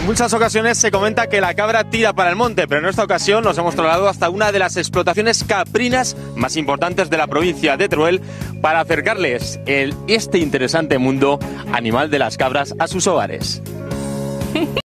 En muchas ocasiones se comenta que la cabra tira para el monte, pero en esta ocasión nos hemos trasladado hasta una de las explotaciones caprinas más importantes de la provincia de Teruel para acercarles este interesante mundo animal de las cabras a sus hogares.